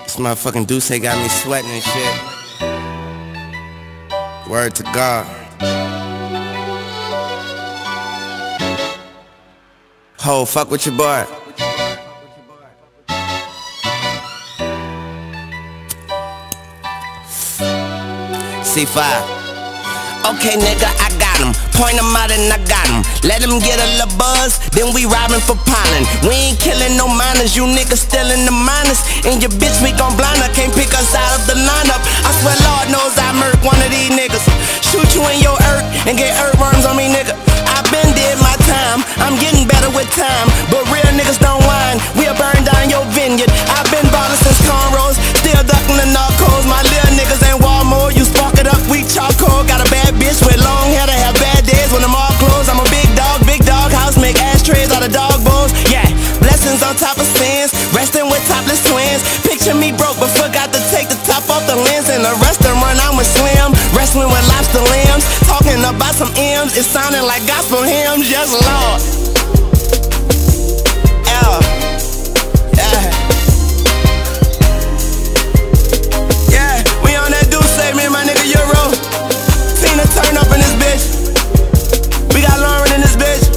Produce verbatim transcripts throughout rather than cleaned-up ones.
This motherfucking Deuce got me sweating and shit. Word to God. Ho, fuck with your boy. C five. Okay, nigga, I got him. Point him out and I got him. Let him get a little buzz, then we robbing for pollen. We ain't killing no minors, you niggas still in the minors. And your bitch, we gon' blind her, can't pick us out of the lineup. I swear Lord knows I murk one of these niggas. Shoot you in your earth and get earthworms on me, nigga. I been did my time, I'm getting better with time. But real niggas don't whine, we'll burn down your vineyard. I've been ballin' since cornrows, still ducking the narcos. My little niggas ain't Walmart, you spark it up, we charcoal. Got a bad bitch with long hair to have bad days when them all closed. I'm a big dog, big dog house, make ashtrays out of dog bones. Yeah, blessings on top of sins, resting with topless twins. Picture me broke but forgot to take the top off the lens. In a restaurant I'm with Slim, wrestling with lobster limbs, talking about some M's, it sounding like gospel hymns. Yes, Lord. Yeah. Yeah. Yeah, we on that Deuce, me and my nigga Euro. Tina turn up in this bitch. We got Lauren in this bitch.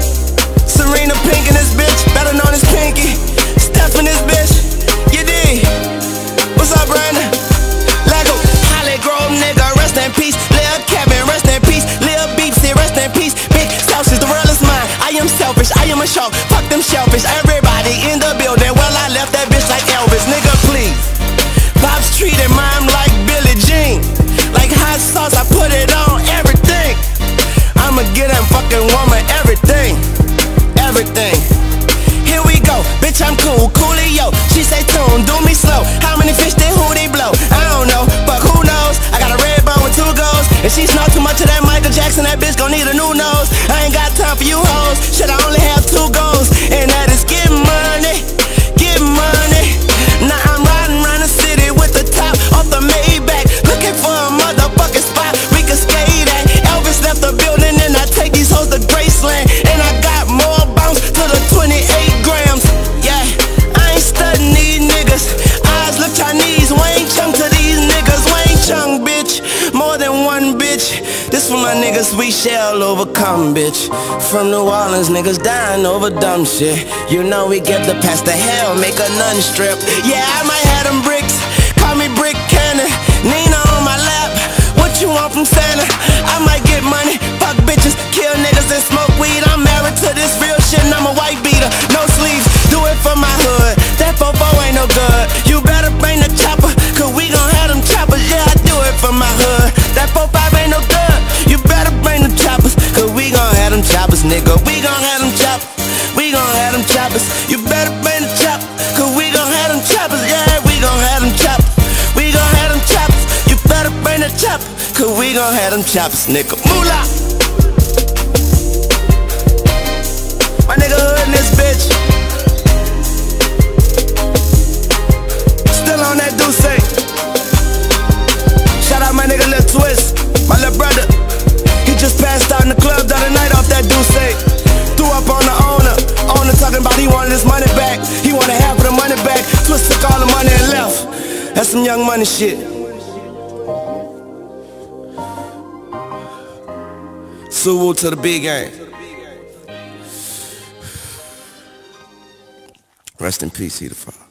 Serena Pink in this bitch, better known as Pinky. Steph in this bitch. You dig? What's up, Brandon? Lego, Holly Grove, nigga, rest in peace. Lil Kevin, rest in peace. Lil Beepsy, rest in peace. Big selfish, the world is mine. I am selfish, I am a shark. Fuck them shellfish. Everybody in the building. Well, I left that bitch like Elvis, nigga, please. Bob's treating mine like Billie Jean. Like hot sauce, I put it on everything. I'ma get that fucking woman everything. Everything. Here we go, bitch, I'm cool, coolio. She say tune, do me slow. How many fish did who they blow? I don't know, but who knows? I got a red bone with two goals. If she snort too much of that Michael Jackson, that bitch gon' need a new nose. I ain't got time for you hoes. Shit, I only have two goals, and that is get money, get money. Now I'm riding around the city with the top off the Maybach, looking for a motherfucking spot we can skate at. Elvis left the building and I take these hoes to Graceland, and I got more bounce to the twenty-eight grams. Yeah, I ain't studying these niggas. Eyes look Chinese, Wayne Chung to these niggas. Wayne Chung, bitch, more than one bitch. This for my niggas, we shall overcome, bitch. From New Orleans, niggas dying over dumb shit. You know we get the pass to hell, make a nun strip. Yeah, I might have them bricks, call me Brick Cannon. Nina on my lap, what you want from Santa? I might get money, fuck bitches, kill niggas and smoke weed. I'm married to this real shit and I'm a white beater, no sleeves, do it for my hood. That fofo ain't no good, you better bring the chopper, cause we gon' have them choppers. Yeah, I do it for my hood. That four five ain't no good, you better bring the choppers, cause we gon' have them choppers, nigga. We gon' have them choppers, we gon' have them choppers. You better bring the chopper, cause we gon' have them choppers. Yeah, we gon' have them choppers, we gon' have them choppers. You better bring the chopper, cause we gon' have them choppers, nigga. Moolah. My nigga hood in this bitch. Still on that Deuce. Shout out my nigga Lil Twist, my little brother. He just passed out in the club the other night off that Deuce. Threw up on the owner. Owner talking about he wanted his money back. He wanted half of the money back. Twist took all the money and left. That's some Young Money shit. Suwu to the big game. Rest in peace, he the father.